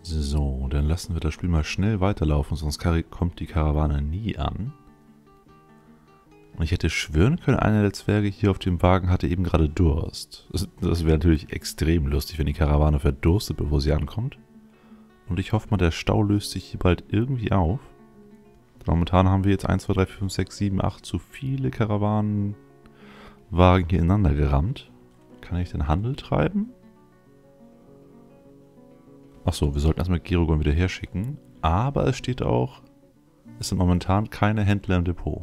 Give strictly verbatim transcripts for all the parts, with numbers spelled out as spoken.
So, dann lassen wir das Spiel mal schnell weiterlaufen, sonst kommt die Karawane nie an. Und ich hätte schwören können, einer der Zwerge hier auf dem Wagen hatte eben gerade Durst. Das, das wäre natürlich extrem lustig, wenn die Karawane verdurstet, bevor sie ankommt. Und ich hoffe mal, der Stau löst sich hier bald irgendwie auf. Momentan haben wir jetzt eins, zwei, drei, vier, fünf, sechs, sieben, acht zu viele Karawanenwagen hier ineinander gerammt. Kann ich den Handel treiben? Achso, wir sollten erstmal Girogon wieder herschicken. Aber es steht auch, es sind momentan keine Händler im Depot.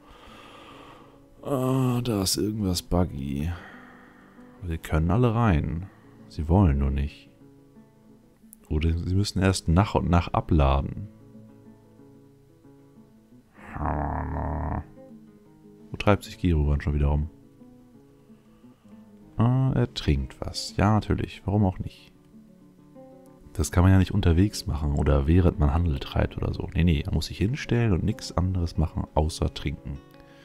Ah, da ist irgendwas buggy. Sie können alle rein. Sie wollen nur nicht. Oder sie müssen erst nach und nach abladen. Wo treibt sich Girogon schon wieder rum? Ah, er trinkt was. Ja, natürlich. Warum auch nicht? Das kann man ja nicht unterwegs machen oder während man Handel treibt oder so. Nee, nee, er muss sich hinstellen und nichts anderes machen, außer trinken.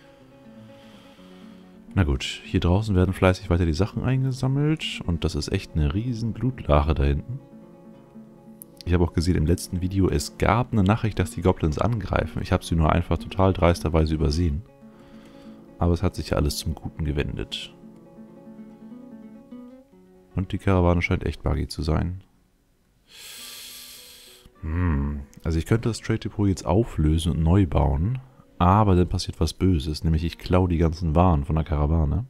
Na gut, hier draußen werden fleißig weiter die Sachen eingesammelt und das ist echt eine riesen Blutlache da hinten. Ich habe auch gesehen im letzten Video, es gab eine Nachricht, dass die Goblins angreifen. Ich habe sie nur einfach total dreisterweise übersehen. Aber es hat sich ja alles zum Guten gewendet. Und die Karawane scheint echt buggy zu sein. Hm, also ich könnte das Trade Depot jetzt auflösen und neu bauen. Aber dann passiert was Böses, nämlich ich klaue die ganzen Waren von der Karawane.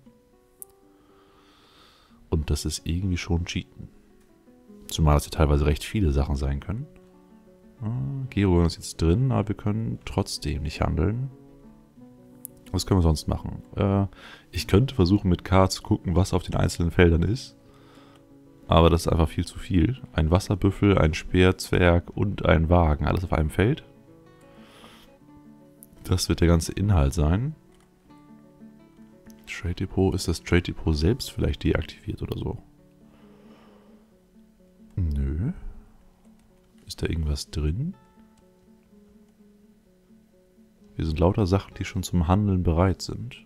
Und das ist irgendwie schon Cheaten. Zumal es ja teilweise recht viele Sachen sein können. Ah, Girogon ist jetzt drin, aber wir können trotzdem nicht handeln. Was können wir sonst machen? Äh, ich könnte versuchen mit K zu gucken, was auf den einzelnen Feldern ist. Aber das ist einfach viel zu viel. Ein Wasserbüffel, ein Speerzwerg und ein Wagen. Alles auf einem Feld. Das wird der ganze Inhalt sein. Trade Depot, ist das Trade Depot selbst vielleicht deaktiviert oder so? Nö. Ist da irgendwas drin? Hier sind lauter Sachen, die schon zum Handeln bereit sind.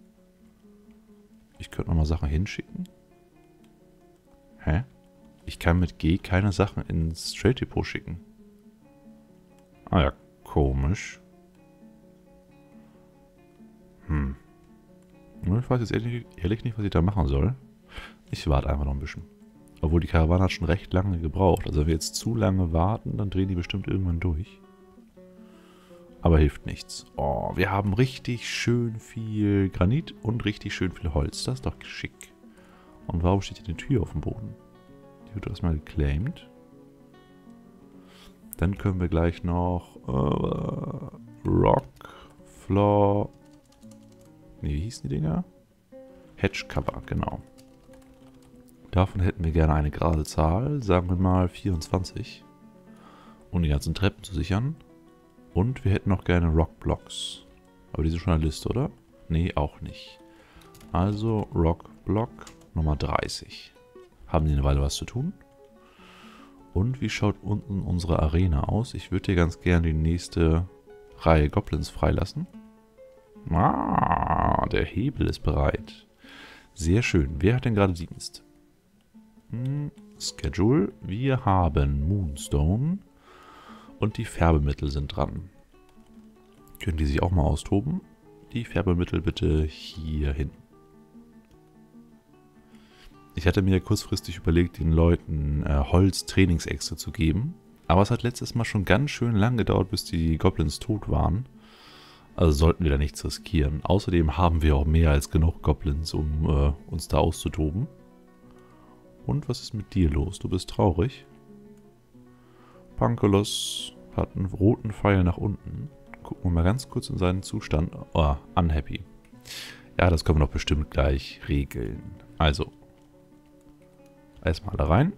Ich könnte nochmal Sachen hinschicken. Hä? Ich kann mit G keine Sachen ins Trade Depot schicken. Ah ja, komisch. Hm. Ich weiß jetzt ehrlich, ehrlich nicht, was ich da machen soll. Ich warte einfach noch ein bisschen. Obwohl die Karawane hat schon recht lange gebraucht. Also wenn wir jetzt zu lange warten, dann drehen die bestimmt irgendwann durch. Aber hilft nichts. Oh, wir haben richtig schön viel Granit und richtig schön viel Holz. Das ist doch schick. Und warum steht hier eine Tür auf dem Boden? Die wird erstmal geclaimed. Dann können wir gleich noch äh, Rock, Floor. Ne, wie hießen die Dinger? Hedge Cover, genau. Davon hätten wir gerne eine gerade Zahl, sagen wir mal vierundzwanzig. Um die ganzen Treppen zu sichern. Und wir hätten noch gerne Rock Blocks. Aber die sind schon in der Liste, oder? Nee, auch nicht. Also Rock Block Nummer dreißig. Haben die eine Weile was zu tun? Und wie schaut unten unsere Arena aus? Ich würde hier ganz gerne die nächste Reihe Goblins freilassen. Ah, der Hebel ist bereit. Sehr schön. Wer hat denn gerade Dienst? Hm, Schedule. Wir haben Moonstone. Und die Färbemittel sind dran. Können die sich auch mal austoben? Die Färbemittel bitte hier hin. Ich hatte mir kurzfristig überlegt, den Leuten äh, Holz-Trainingsäxte zu geben. Aber es hat letztes Mal schon ganz schön lang gedauert, bis die Goblins tot waren. Also sollten wir da nichts riskieren. Außerdem haben wir auch mehr als genug Goblins, um äh, uns da auszutoben. Und was ist mit dir los? Du bist traurig. Pankelos hat einen roten Pfeil nach unten. Gucken wir mal ganz kurz in seinen Zustand. Oh, unhappy. Ja, das können wir doch bestimmt gleich regeln. Also, erstmal da rein.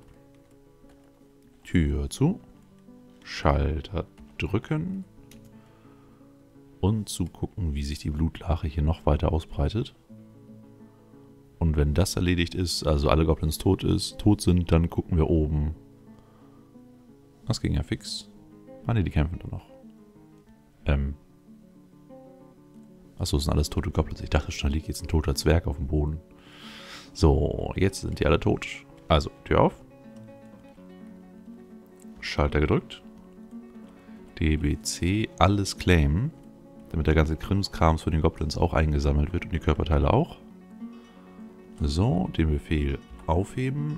Tür zu. Schalter drücken. Und zu gucken, wie sich die Blutlache hier noch weiter ausbreitet. Und wenn das erledigt ist, also alle Goblins tot ist, tot sind, dann gucken wir oben. Das ging ja fix. Ah ne, die kämpfen da noch. Ähm. Achso, das sind alles tote Goblins. Ich dachte schon, da liegt jetzt ein toter Zwerg auf dem Boden. So, jetzt sind die alle tot. Also, Tür auf. Schalter gedrückt. D B C, alles claimen. Damit der ganze Krimskrams für den Goblins auch eingesammelt wird und die Körperteile auch. So, den Befehl aufheben.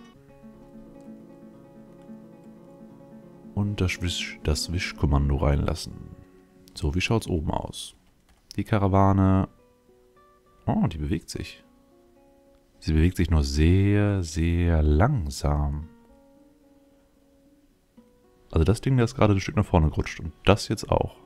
Und das Wisch, das Wischkommando reinlassen. So, wie schaut es oben aus? Die Karawane... Oh, die bewegt sich. Sie bewegt sich nur sehr, sehr langsam. Also das Ding, das ist gerade ein Stück nach vorne gerutscht. Und das jetzt auch.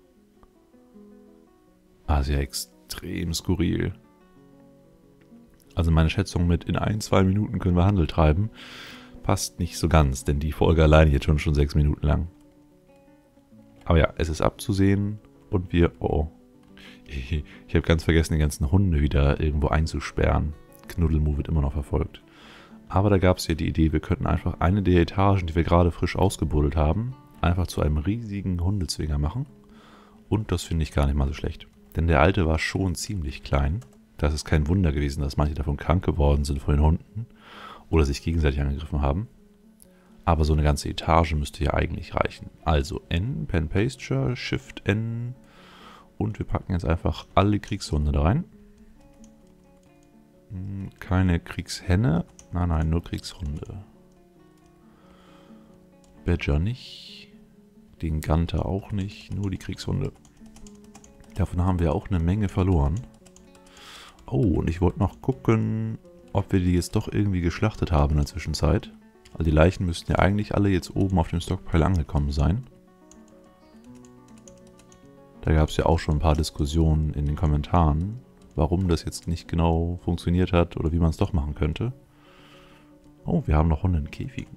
Ah, sehr extrem skurril. Also meine Schätzung mit in ein, zwei Minuten können wir Handel treiben, passt nicht so ganz, denn die Folge alleine jetzt schon schon sechs Minuten lang. Aber ja, es ist abzusehen und wir... Oh, ich, ich habe ganz vergessen, die ganzen Hunde wieder irgendwo einzusperren. Knuddelmu wird immer noch verfolgt. Aber da gab es ja die Idee, wir könnten einfach eine der Etagen, die wir gerade frisch ausgebuddelt haben, einfach zu einem riesigen Hundezwinger machen. Und das finde ich gar nicht mal so schlecht. Denn der alte war schon ziemlich klein. Das ist kein Wunder gewesen, dass manche davon krank geworden sind von den Hunden oder sich gegenseitig angegriffen haben. Aber so eine ganze Etage müsste ja eigentlich reichen. Also N, Pen Pasture, Shift N und wir packen jetzt einfach alle Kriegshunde da rein. Keine Kriegshenne, nein, nein, nur Kriegshunde. Badger nicht, den Ganter auch nicht, nur die Kriegshunde. Davon haben wir auch eine Menge verloren. Oh, und ich wollte noch gucken, ob wir die jetzt doch irgendwie geschlachtet haben in der Zwischenzeit. Also die Leichen müssten ja eigentlich alle jetzt oben auf dem Stockpile angekommen sein. Da gab es ja auch schon ein paar Diskussionen in den Kommentaren, warum das jetzt nicht genau funktioniert hat oder wie man es doch machen könnte. Oh, wir haben noch Hunde in Käfigen.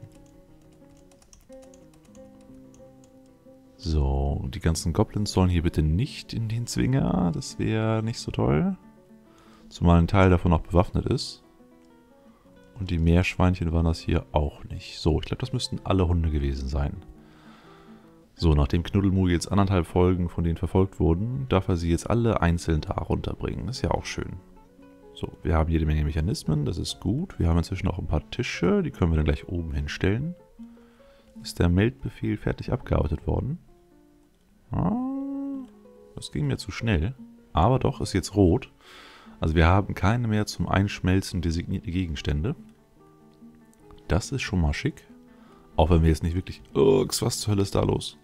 So, die ganzen Goblins sollen hier bitte nicht in den Zwinger. Das wäre nicht so toll. Zumal ein Teil davon auch bewaffnet ist. Und die Meerschweinchen waren das hier auch nicht. So, ich glaube, das müssten alle Hunde gewesen sein. So, nachdem Knuddelmu jetzt anderthalb Folgen von denen verfolgt wurden, darf er sie jetzt alle einzeln da runterbringen. Das ist ja auch schön. So, wir haben jede Menge Mechanismen, das ist gut. Wir haben inzwischen auch ein paar Tische, die können wir dann gleich oben hinstellen. Ist der Meldbefehl fertig abgearbeitet worden? Ah, das ging mir zu schnell. Aber doch, ist jetzt rot. Also wir haben keine mehr zum Einschmelzen designierte Gegenstände. Das ist schon mal schick. Auch wenn wir jetzt nicht wirklich... Ups, was zur Hölle ist da los?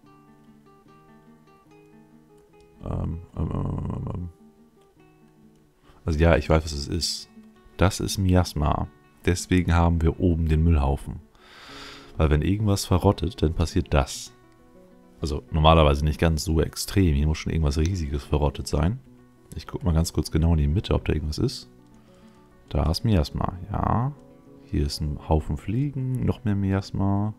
Ähm, ähm, ähm, ähm. Also ja, ich weiß, was es ist. Das ist Miasma. Deswegen haben wir oben den Müllhaufen. Weil wenn irgendwas verrottet, dann passiert das. Also normalerweise nicht ganz so extrem. Hier muss schon irgendwas Riesiges verrottet sein. Ich gucke mal ganz kurz genau in die Mitte, ob da irgendwas ist. Da ist Miasma, ja. Hier ist ein Haufen Fliegen, noch mehr Miasma.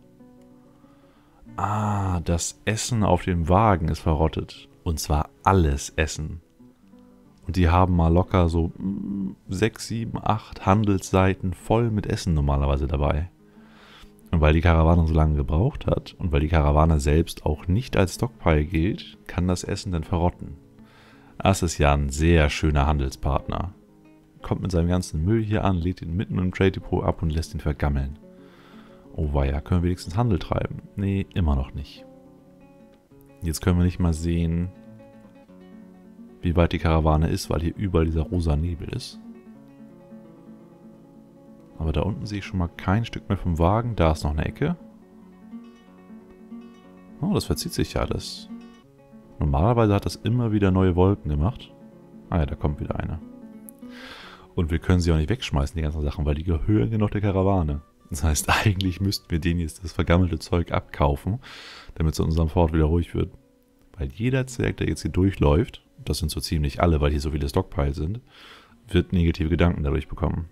Ah, das Essen auf dem Wagen ist verrottet. Und zwar alles Essen. Und die haben mal locker so sechs, sieben, acht Handelsseiten voll mit Essen normalerweise dabei. Und weil die Karawane so lange gebraucht hat und weil die Karawane selbst auch nicht als Stockpile gilt, kann das Essen dann verrotten. Das ist ja ein sehr schöner Handelspartner. Kommt mit seinem ganzen Müll hier an, lädt ihn mitten im Trade Depot ab und lässt ihn vergammeln. Oh weia, können wir wenigstens Handel treiben? Nee, immer noch nicht. Jetzt können wir nicht mal sehen, wie weit die Karawane ist, weil hier überall dieser rosa Nebel ist. Aber da unten sehe ich schon mal kein Stück mehr vom Wagen. Da ist noch eine Ecke. Oh, das verzieht sich ja alles. Normalerweise hat das immer wieder neue Wolken gemacht. Ah ja, da kommt wieder eine. Und wir können sie auch nicht wegschmeißen, die ganzen Sachen, weil die gehören ja noch der Karawane. Das heißt, eigentlich müssten wir denen jetzt das vergammelte Zeug abkaufen, damit es in unserem Fort wieder ruhig wird. Weil jeder Zwerg, der jetzt hier durchläuft, das sind so ziemlich alle, weil hier so viele Stockpiles sind, wird negative Gedanken dadurch bekommen.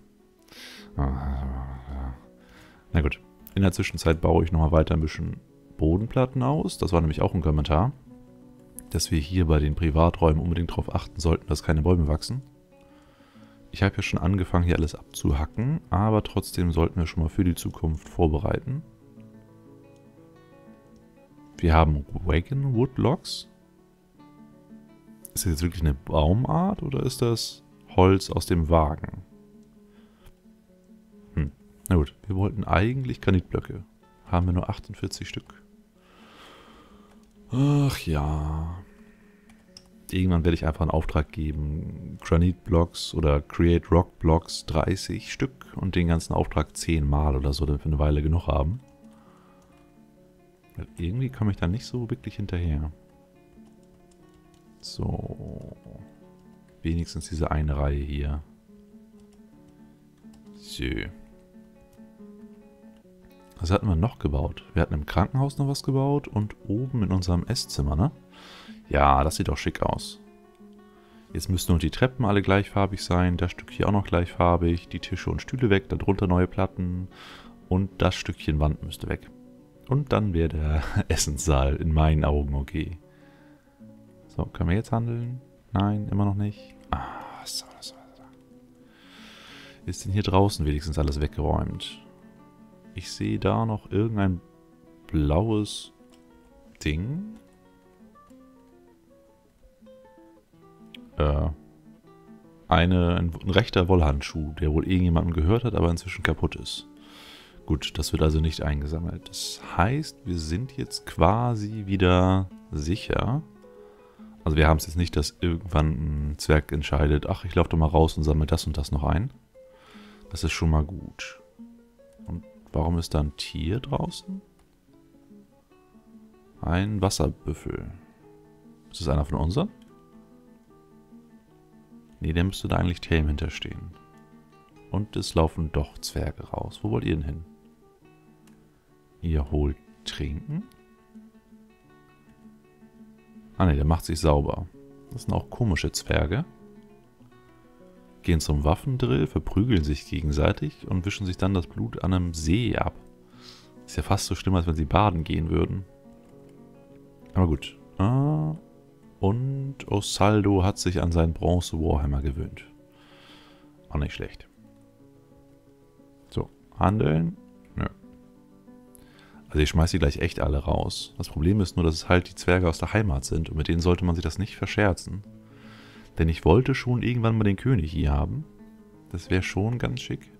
Na gut, in der Zwischenzeit baue ich nochmal weiter ein bisschen Bodenplatten aus. Das war nämlich auch ein Kommentar, dass wir hier bei den Privaträumen unbedingt darauf achten sollten, dass keine Bäume wachsen. Ich habe ja schon angefangen, hier alles abzuhacken, aber trotzdem sollten wir schon mal für die Zukunft vorbereiten. Wir haben Wagon Wood Logs. Ist das jetzt wirklich eine Baumart oder ist das Holz aus dem Wagen? Hm, na gut, wir wollten eigentlich Granitblöcke. Haben wir nur achtundvierzig Stück. Ach ja. Irgendwann werde ich einfach einen Auftrag geben. Granite Blocks oder Create Rock Blocks dreißig Stück und den ganzen Auftrag zehn Mal oder so, damit wir eine Weile genug haben. Weil irgendwie komme ich da nicht so wirklich hinterher. So. Wenigstens diese eine Reihe hier. So. Was hatten wir noch gebaut? Wir hatten im Krankenhaus noch was gebaut und oben in unserem Esszimmer, ne? Ja, das sieht doch schick aus. Jetzt müssten nur die Treppen alle gleichfarbig sein, das Stück hier auch noch gleichfarbig, die Tische und Stühle weg, darunter neue Platten und das Stückchen Wand müsste weg. Und dann wäre der Essenssaal in meinen Augen okay. So, können wir jetzt handeln? Nein, immer noch nicht. Ah, so, so, so. Ist denn hier draußen wenigstens alles weggeräumt? Ich sehe da noch irgendein blaues Ding. Äh, eine, ein, ein rechter Wollhandschuh, der wohl irgendjemandem gehört hat, aber inzwischen kaputt ist. Gut, das wird also nicht eingesammelt. Das heißt, wir sind jetzt quasi wieder sicher. Also wir haben es jetzt nicht, dass irgendwann ein Zwerg entscheidet, ach, ich laufe doch mal raus und sammle das und das noch ein. Das ist schon mal gut. Und warum ist da ein Tier draußen? Ein Wasserbüffel. Ist das einer von unseren? Nee, der müsste da eigentlich Tame hinterstehen. Und es laufen doch Zwerge raus. Wo wollt ihr denn hin? Ihr holt Trinken? Ah ne, der macht sich sauber. Das sind auch komische Zwerge. Gehen zum Waffendrill, verprügeln sich gegenseitig und wischen sich dann das Blut an einem See ab. Ist ja fast so schlimm, als wenn sie baden gehen würden. Aber gut. Ah, und Osaldo hat sich an seinen Bronze-Warhammer gewöhnt. Auch nicht schlecht. So, handeln? Nö. Also ich schmeiße die gleich echt alle raus. Das Problem ist nur, dass es halt die Zwerge aus der Heimat sind und mit denen sollte man sich das nicht verscherzen. Denn ich wollte schon irgendwann mal den König hier haben. Das wäre schon ganz schick.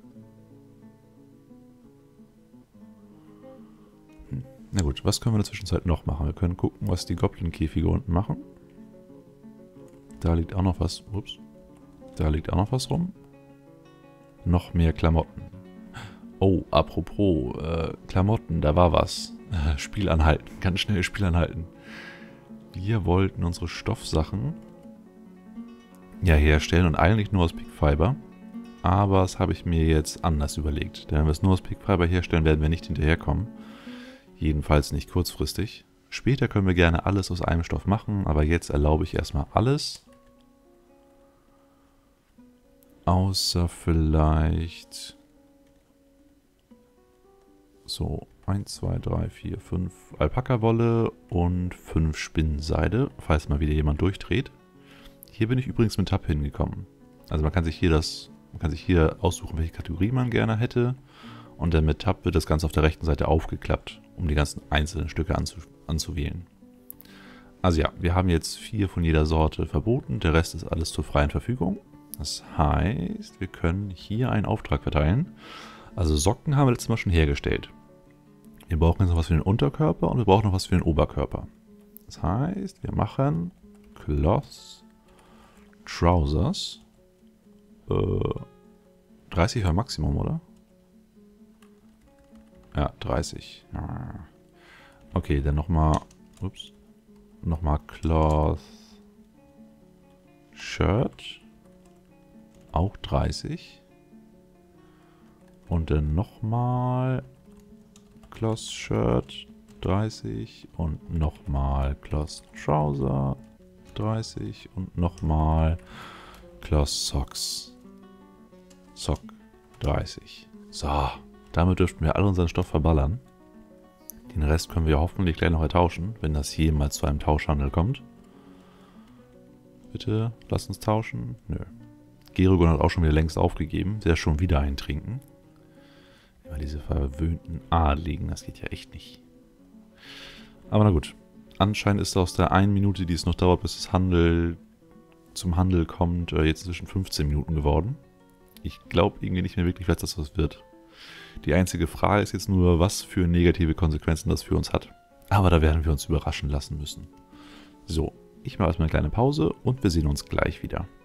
Hm. Na gut, was können wir in der Zwischenzeit noch machen? Wir können gucken, was die Goblin-Käfige unten machen. Da liegt auch noch was. Ups. Da liegt auch noch was rum. Noch mehr Klamotten. Oh, apropos äh, Klamotten, da war was. Äh, Spiel anhalten, ganz schnell Spiel anhalten. Wir wollten unsere Stoffsachen ja herstellen und eigentlich nur aus Pickfiber. Aber das habe ich mir jetzt anders überlegt. Denn wenn wir es nur aus Pickfiber herstellen, werden wir nicht hinterherkommen. Jedenfalls nicht kurzfristig. Später können wir gerne alles aus einem Stoff machen, aber jetzt erlaube ich erstmal alles. Außer vielleicht so eins, zwei, drei, vier, fünf Alpaka-Wolle und fünf Spinnenseide, falls mal wieder jemand durchdreht. Hier bin ich übrigens mit Tab hingekommen. Also man kann sich hier das, man kann sich hier aussuchen, welche Kategorie man gerne hätte. Und dann mit Tab wird das Ganze auf der rechten Seite aufgeklappt, um die ganzen einzelnen Stücke anzu, anzuwählen. Also ja, wir haben jetzt vier von jeder Sorte verboten, der Rest ist alles zur freien Verfügung. Das heißt, wir können hier einen Auftrag verteilen. Also Socken haben wir letztes Mal schon hergestellt. Wir brauchen jetzt noch was für den Unterkörper und wir brauchen noch was für den Oberkörper. Das heißt, wir machen Cloth Trousers. Äh, dreißig war Maximum, oder? Ja, dreißig. Okay, dann nochmal. Ups. Nochmal Cloth Shirt. Auch dreißig. Und dann nochmal Cloth Shirt dreißig. Und nochmal Cloth Trouser dreißig. Und nochmal Cloth Socks. Sock dreißig. So, damit dürften wir all unseren Stoff verballern. Den Rest können wir hoffentlich gleich noch ertauschen, wenn das jemals zu einem Tauschhandel kommt. Bitte, lass uns tauschen. Nö. Gerogon hat auch schon wieder längst aufgegeben. Der ist schon wieder ein Trinken. Immer diese verwöhnten Adligen, das geht ja echt nicht. Aber na gut. Anscheinend ist aus der einen Minute, die es noch dauert, bis das Handel zum Handel kommt, jetzt zwischen fünfzehn Minuten geworden. Ich glaube irgendwie nicht mehr wirklich, dass das was wird. Die einzige Frage ist jetzt nur, was für negative Konsequenzen das für uns hat. Aber da werden wir uns überraschen lassen müssen. So, ich mache erstmal eine kleine Pause und wir sehen uns gleich wieder.